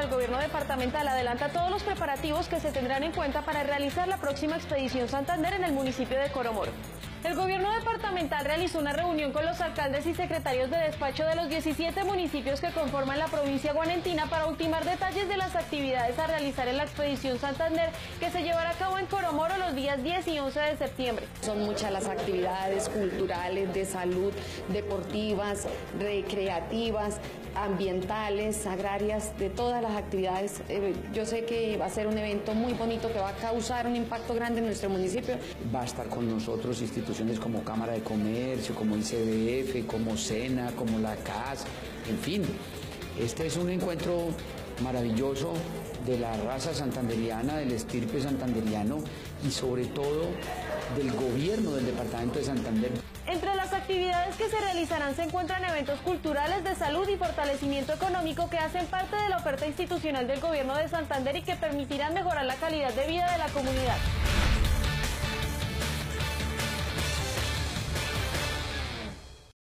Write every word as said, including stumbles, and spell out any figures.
el gobierno departamental adelanta todos los preparativos que se tendrán en cuenta para realizar la próxima Expedición Santander en el municipio de Coromoro. El gobierno departamental realizó una reunión con los alcaldes y secretarios de despacho de los diecisiete municipios que conforman la provincia guanentina para ultimar detalles de las actividades a realizar en la Expedición Santander, que se llevará a cabo en Coromoro los días diez y once de septiembre. Son muchas las actividades culturales, de salud, deportivas, recreativas, ambientales, agrarias, de todas las actividades. Eh, yo sé que va a ser un evento muy bonito que va a causar un impacto grande en nuestro municipio. Va a estar con nosotros instituciones como Cámara de Comercio, como I C B F, como SENA, como la C A S, en fin. Este es un encuentro maravilloso de la raza santanderiana, del estirpe santanderiano y sobre todo del gobierno del departamento de Santander. Entre las actividades que se realizarán se encuentran eventos culturales, de salud y fortalecimiento económico que hacen parte de la oferta institucional del gobierno de Santander y que permitirán mejorar la calidad de vida de la comunidad.